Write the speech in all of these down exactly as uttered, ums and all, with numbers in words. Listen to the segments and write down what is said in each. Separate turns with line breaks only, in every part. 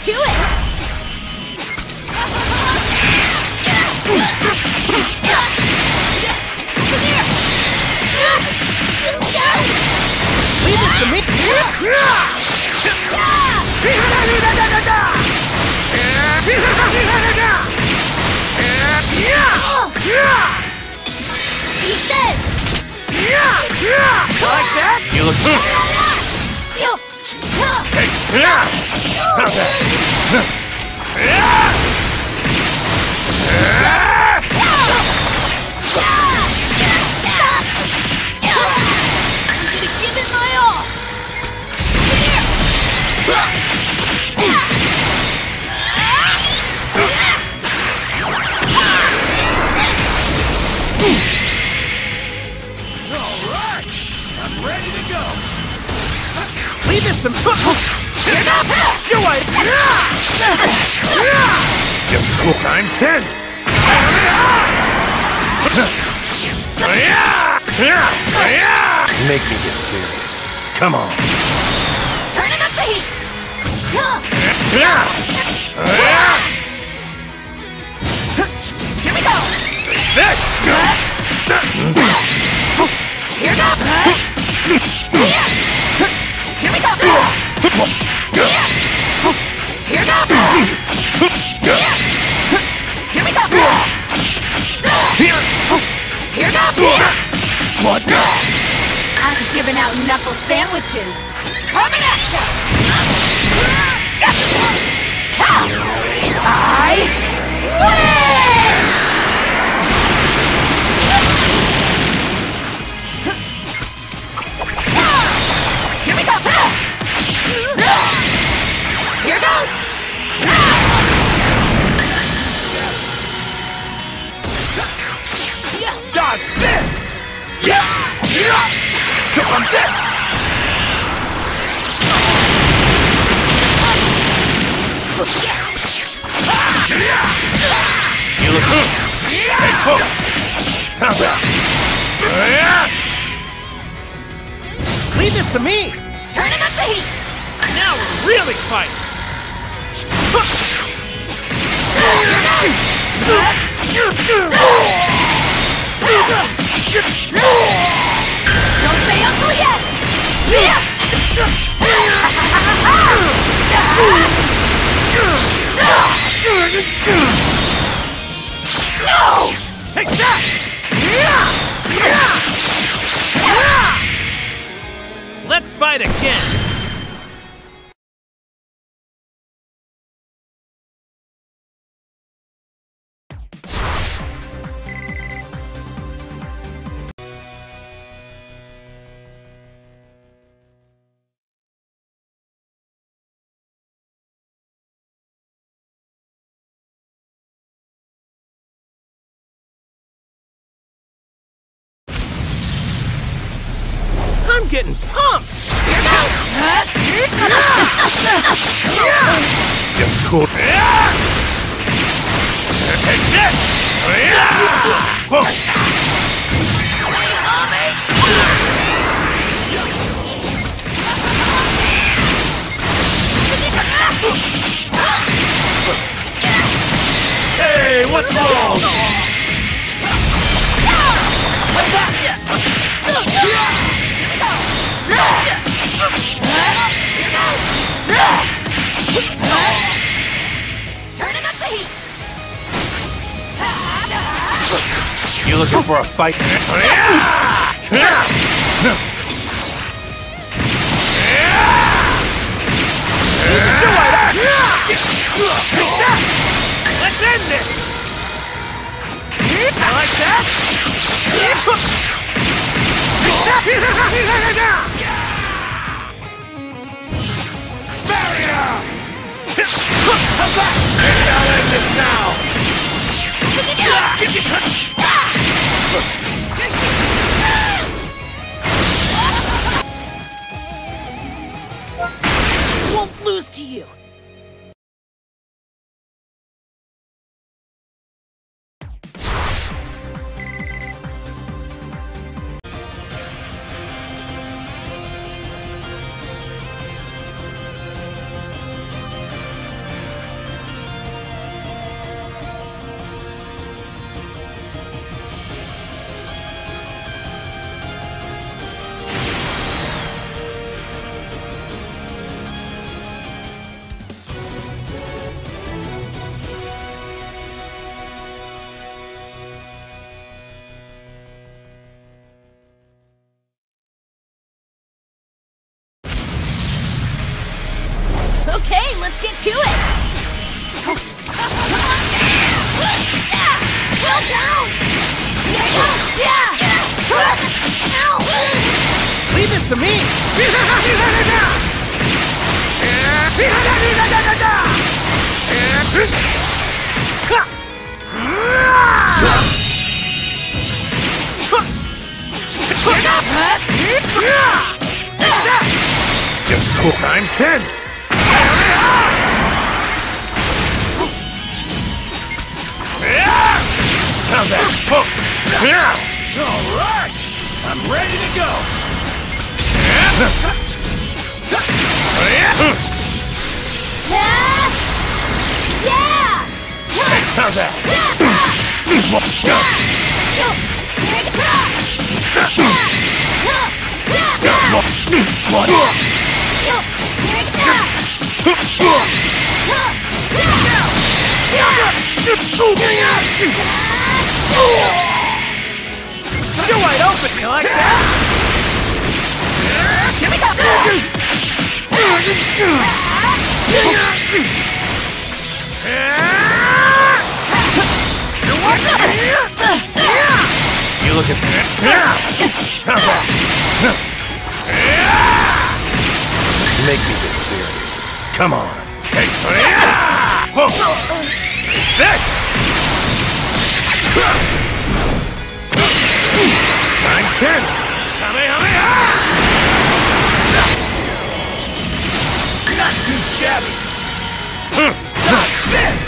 to it! Over there!
Leave it to me!
Eat this!
Like that?
You look good. Hey, how's that?
I'm gonna give it my all!
Alright! I'm ready to go! Leave this to me! You're right!
Just cool times ten. Make me get serious. Come on.
Turning up the heat! Here we go!
This!
Here goes! Here we go! Here goes! Here we go! Here goes!
What?
I'm giving out knuckle sandwiches! Coming at ya! Gotcha! I win! Here we go! Here goes!
Dodge this!
Come on, this! You look good. Hey, Poke. How's that?
Leave this to me!
Turning up the heat!
Now we're really fighting!
Don't say uncle yet!
No! Take that! Let's fight again! I'm getting pumped!
Just cool. Take this! Whoa. Hey, what's wrong?
What's that? Turning up the heat!
You looking for a fight?
Let's end this! I like that!
Barrier! How's that? Maybe I'll end this now!
Won't lose to you! to it! Watch out!
Leave this to me!
Just cool. Times ten. How's that? Oh.
All right! I'm ready to go!
Yeah!
How's that?
You're wide open, you like that?
Here we go!
You look at that. How's that? Make me get serious. Come on. Take Whoa. This! Times ten! Kamehameha!
Not too shabby!
Just
this!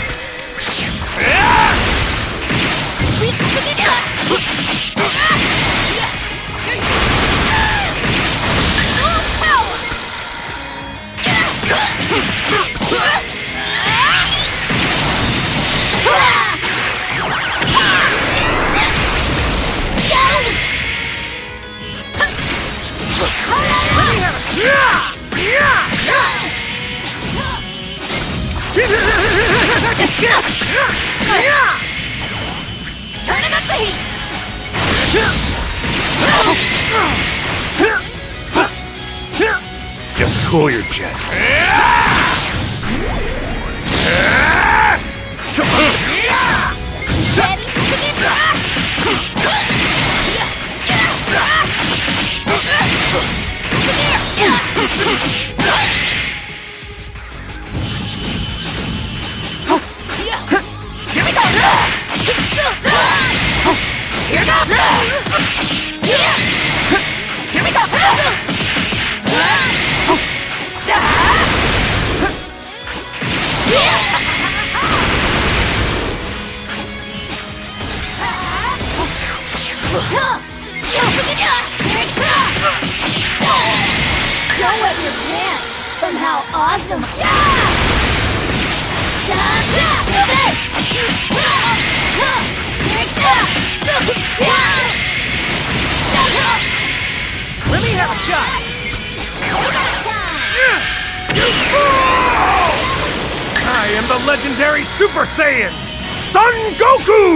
Turning up the heat!
Just cool your jet.
Here we go! Here we go! Here we go! Don't wet your pants from how awesome! Do this!
Let me have a shot! I am the legendary Super Saiyan, Son Goku!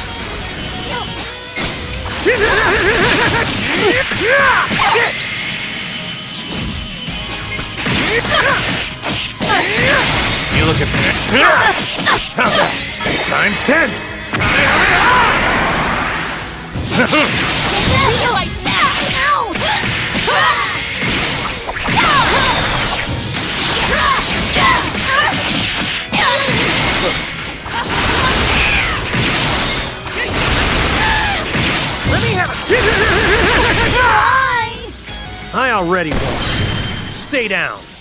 You look at that. How's that? Times ten.
Let me have a... I already won. Stay down.